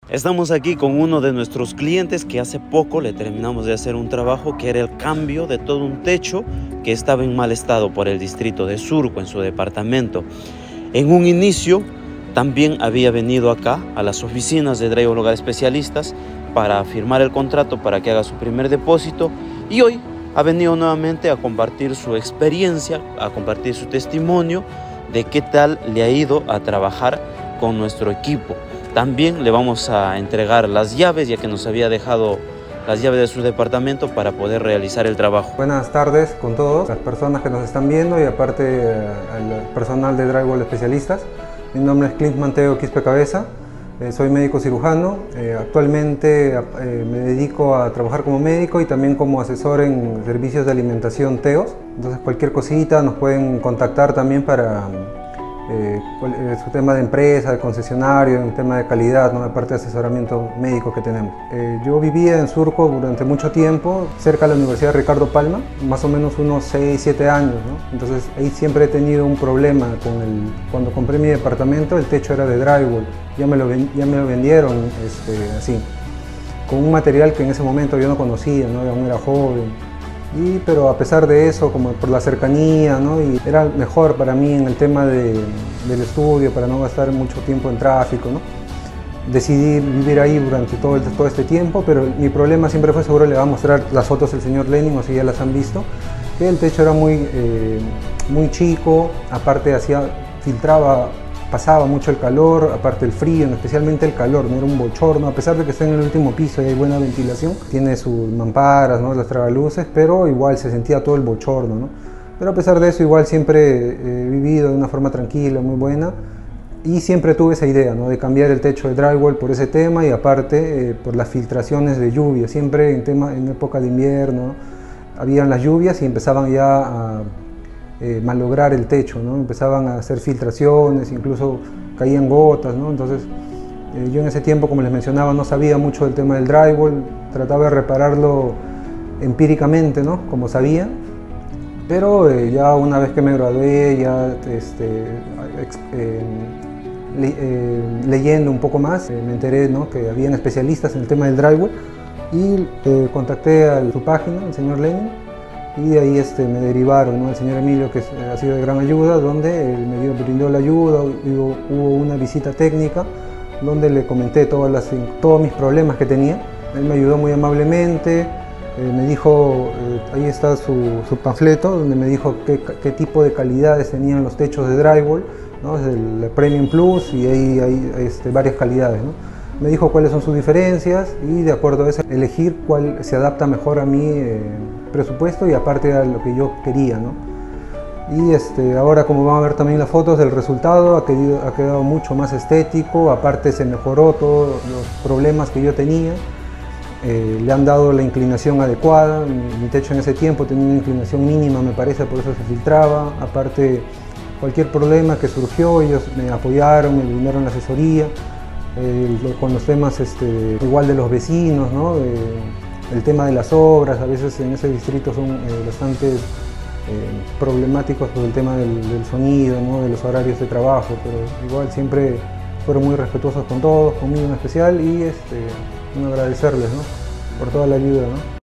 Estamos aquí con uno de nuestros clientes que hace poco le terminamos de hacer un trabajo que era el cambio de todo un techo que estaba en mal estado por el distrito de Surco en su departamento. En un inicio también había venido acá a las oficinas de Drywall Hogar Especialistas para firmar el contrato para que haga su primer depósito, y hoy ha venido nuevamente a compartir su experiencia, a compartir su testimonio de qué tal le ha ido a trabajar con nuestro equipo. También le vamos a entregar las llaves, ya que nos había dejado las llaves de su departamento para poder realizar el trabajo. Buenas tardes con todos, las personas que nos están viendo y aparte al personal de Drywall Especialistas. Mi nombre es Clint Manteo Quispe Cabeza, soy médico cirujano. Actualmente me dedico a trabajar como médico y también como asesor en servicios de alimentación TEOS. Entonces cualquier cosita nos pueden contactar también para su tema de empresa, de concesionario, en tema de calidad, ¿no? Aparte de asesoramiento médico que tenemos. Yo vivía en Surco durante mucho tiempo, cerca de la Universidad Ricardo Palma, más o menos unos 6, 7 años, ¿no? Entonces ahí siempre he tenido un problema cuando compré mi departamento, el techo era de drywall, ya me lo vendieron así, con un material que en ese momento yo no conocía, ¿no? Aún era joven. Pero a pesar de eso, como por la cercanía, ¿no? Y era mejor para mí en el tema del estudio, para no gastar mucho tiempo en tráfico, ¿no? Decidí vivir ahí durante todo este tiempo, pero mi problema siempre fue, seguro le va a mostrar las fotos del señor Lenin, o si ya las han visto, que el techo era muy chico, aparte pasaba mucho el calor, aparte el frío, especialmente el calor, no era un bochorno, a pesar de que está en el último piso y hay buena ventilación, tiene sus mamparas, ¿no? Las tragaluces, pero igual se sentía todo el bochorno, ¿no? Pero a pesar de eso, igual siempre he vivido de una forma tranquila, muy buena, y siempre tuve esa idea, ¿no? De cambiar el techo de drywall por ese tema, y aparte por las filtraciones de lluvia. Siempre en época de invierno, ¿no? Habían las lluvias y empezaban ya a malograr el techo, ¿no? Empezaban a hacer filtraciones, incluso caían gotas, ¿no? Entonces yo en ese tiempo, como les mencionaba, no sabía mucho del tema del drywall, trataba de repararlo empíricamente, ¿no? Como sabía, pero ya una vez que me gradué, ya leyendo un poco más, me enteré, ¿no? Que habían especialistas en el tema del drywall, y contacté a su página, el señor Lenin, y de ahí me derivaron, ¿no? El señor Emilio, que ha sido de gran ayuda, donde él me brindó la ayuda. Hubo una visita técnica donde le comenté todos mis problemas que tenía. Él me ayudó muy amablemente, me dijo, ahí está su panfleto, donde me dijo qué tipo de calidades tenían los techos de drywall, ¿no? Es el Premium Plus, y ahí hay varias calidades, ¿no? Me dijo cuáles son sus diferencias, y de acuerdo a eso elegir cuál se adapta mejor a mi presupuesto y aparte a lo que yo quería, ¿no? Y ahora, como van a ver también las fotos del resultado, ha quedado mucho más estético. Aparte se mejoró todos los problemas que yo tenía, le han dado la inclinación adecuada. Mi techo en ese tiempo tenía una inclinación mínima, me parece, por eso se filtraba. Aparte, cualquier problema que surgió, ellos me apoyaron, me brindaron la asesoría. Con los temas igual de los vecinos, ¿no? El tema de las obras, a veces en ese distrito son bastante problemáticos por el tema del sonido, ¿no? De los horarios de trabajo, pero igual siempre fueron muy respetuosos con todos, conmigo en especial, y agradecerles, ¿no? Por toda la ayuda, ¿no?